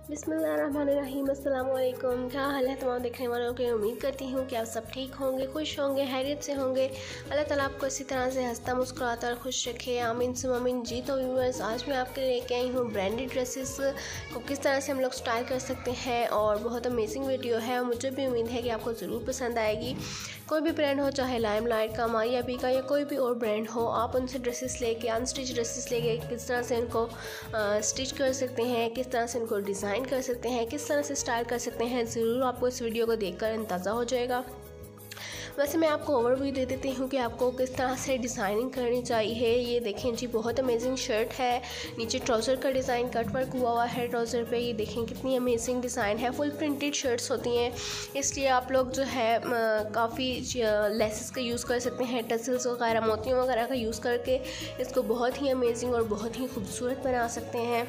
बिस्मिल्लाहिर्रहमानिर्रहीम। अस्सलाम वालेकुम। क्या हाल है तमाम देखने वालों के। उम्मीद करती हूँ कि आप सब ठीक होंगे, खुश होंगे, हैरियत से होंगे। अल्लाह ताला आपको इसी तरह से हंसता मुस्कुराता और खुश रखे, आमीन सुम आमीन। जी तो व्यूअर्स, आज मैं आपके लिए लेके आई हूँ ब्रांडेड ड्रेसेस को किस तरह से हम लोग स्टाइल कर सकते हैं, और बहुत अमेजिंग वीडियो है और मुझे भी उम्मीद है कि आपको ज़रूर पसंद आएगी। कोई भी ब्रांड हो, चाहे लाइमलाइट का, मारिया बी का या कोई भी और ब्रांड हो, आप उनसे ड्रेसेस लेके, अनस्टिच ड्रेसेस लेके किस तरह से उनको स्टिच कर सकते हैं, किस तरह से उनको डिज़ाइन कर सकते हैं, किस तरह से स्टाइल कर सकते हैं, ज़रूर आपको इस वीडियो को देखकर अंदाज़ा हो जाएगा। वैसे मैं आपको ओवरव्यू दे देती हूँ कि आपको किस तरह से डिज़ाइनिंग करनी चाहिए। ये देखें जी, बहुत अमेजिंग शर्ट है। नीचे ट्राउज़र का डिज़ाइन कट वर्क हुआ है ट्राउज़र पे। ये देखें कितनी अमेजिंग डिज़ाइन है। फुल प्रिंटेड शर्ट्स होती हैं, इसलिए आप लोग जो है काफ़ी लेसेस का यूज़ कर सकते हैं, टसल्स वगैरह, मोतियों वगैरह का यूज़ करके इसको बहुत ही अमेजिंग और बहुत ही खूबसूरत बना सकते हैं।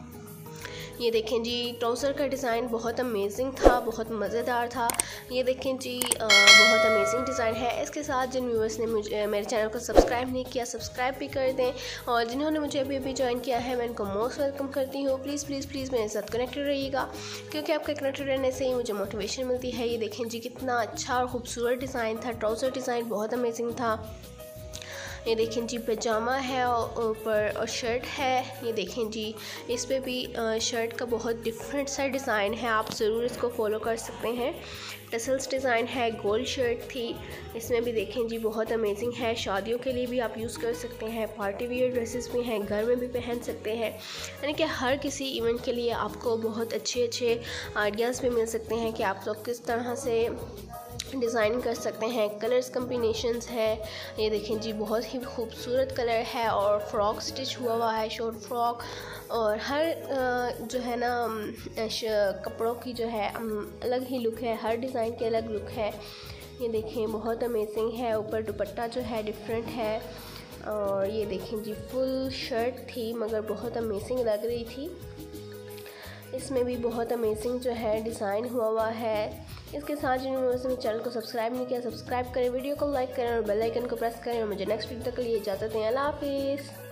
ये देखें जी, ट्राउज़र का डिज़ाइन बहुत अमेजिंग था, बहुत मज़ेदार था। ये देखें जी, बहुत अमेजिंग डिज़ाइन है। इसके साथ जिन व्यूअर्स ने मेरे चैनल को सब्सक्राइब नहीं किया, सब्सक्राइब भी कर दें, और जिन्होंने मुझे अभी अभी ज्वाइन किया है, मैं इनको मोस्ट वेलकम करती हूँ। प्लीज़ प्लीज़ प्लीज़ मेरे साथ कनेक्टेड रहिएगा, क्योंकि आपके कनेक्टेड रहने से ही मुझे मोटिवेशन मिलती है। ये देखें जी, कितना अच्छा और ख़ूबसूरत डिज़ाइन था। ट्राउज़र डिज़ाइन बहुत अमेजिंग था। ये देखें जी, पजामा है ऊपर और शर्ट है। ये देखें जी, इस पे भी शर्ट का बहुत डिफरेंट सा डिज़ाइन है, आप ज़रूर इसको फॉलो कर सकते हैं। टसल्स डिज़ाइन है, गोल्ड शर्ट थी। इसमें भी देखें जी, बहुत अमेजिंग है। शादियों के लिए भी आप यूज़ कर सकते हैं, पार्टी वियर ड्रेसेस भी हैं, घर में भी पहन सकते हैं। यानी कि हर किसी इवेंट के लिए आपको बहुत अच्छे अच्छे आइडियाज़ भी मिल सकते हैं कि आप लोग किस तरह से डिज़ाइन कर सकते हैं। कलर्स कम्बिनेशंस है। ये देखें जी, बहुत ही खूबसूरत कलर है, और फ्रॉक स्टिच हुआ है, शॉर्ट फ्रॉक। और हर जो है ना कपड़ों की जो है अलग ही लुक है, हर डिज़ाइन के अलग लुक है। ये देखें, बहुत अमेजिंग है। ऊपर दुपट्टा जो है डिफरेंट है। और ये देखें जी, फुल शर्ट थी मगर बहुत अमेजिंग लग रही थी। इसमें भी बहुत अमेजिंग जो है डिज़ाइन हुआ है। इसके साथ जिन्होंने चैनल को सब्सक्राइब नहीं किया, सब्सक्राइब करें, वीडियो को लाइक करें और बेल आइकन को प्रेस करें। और मुझे नेक्स्ट वीडियो तक के लिए इजाज़त दें। अल्लाह हाफिज़।